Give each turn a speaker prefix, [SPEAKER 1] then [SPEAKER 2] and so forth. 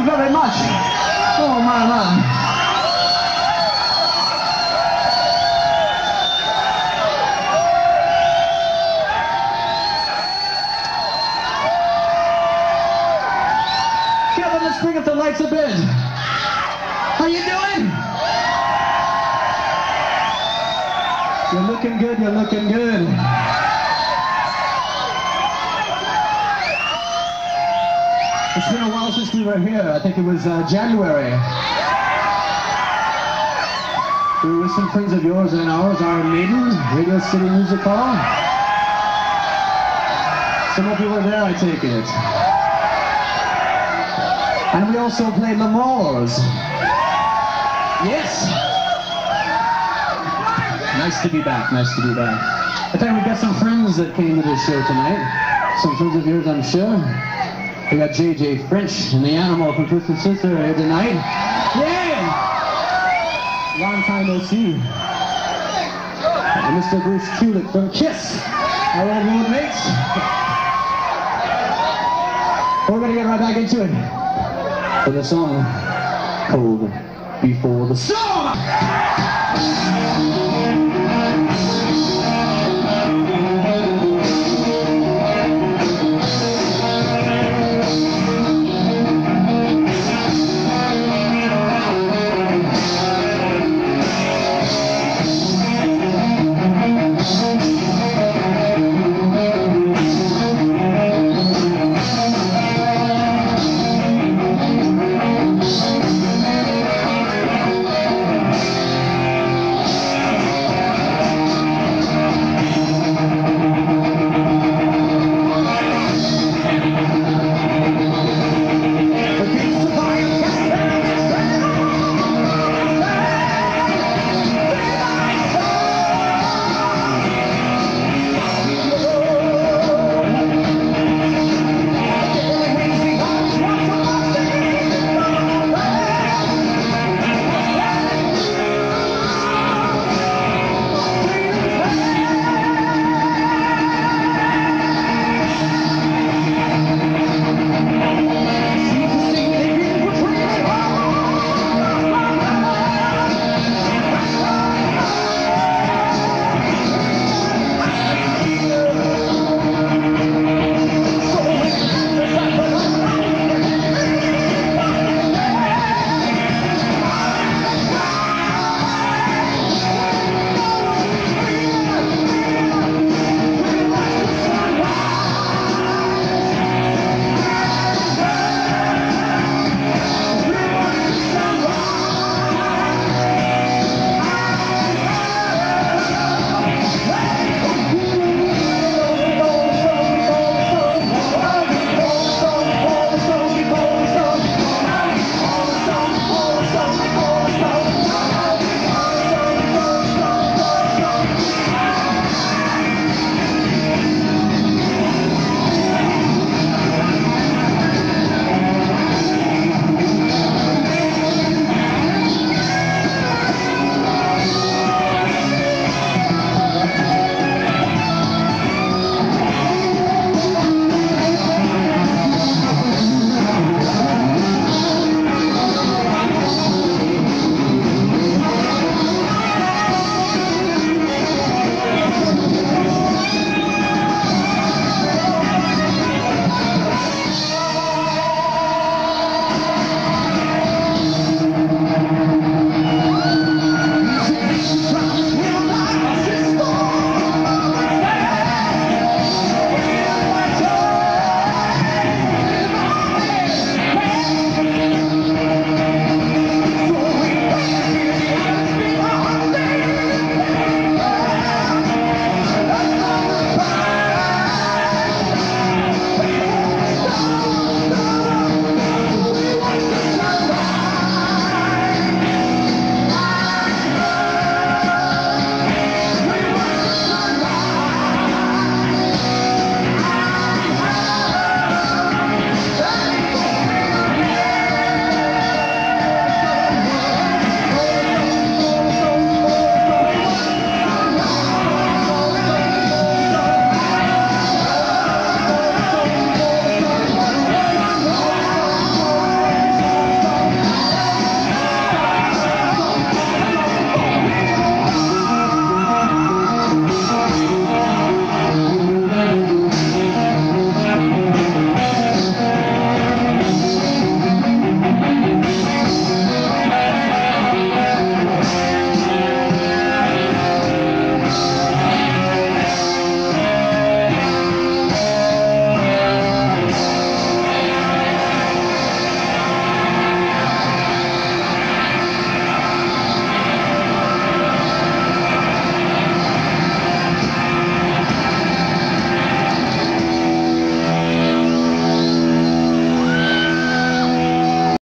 [SPEAKER 1] you very much. Oh, my. Kevin, let's bring up the lights a bit. How you doing? You're looking good, you're looking good. It's been a while since we were here. I think it was January. We were with some friends of yours and ours, Iron Maiden, Radio City Music Hall. Some of you were there, I take it. And we also played L'Amour's. Yes! Nice to be back, nice to be back. I think we got some friends that came to this show tonight. Some friends of yours, I'm sure. We got JJ French and the Animal from Twisted Sister here tonight. Yeah! Long time no see. And Mr. Bruce Kulick from Kiss, our old roommates. We're gonna get right back into it with a song called Before the Storm.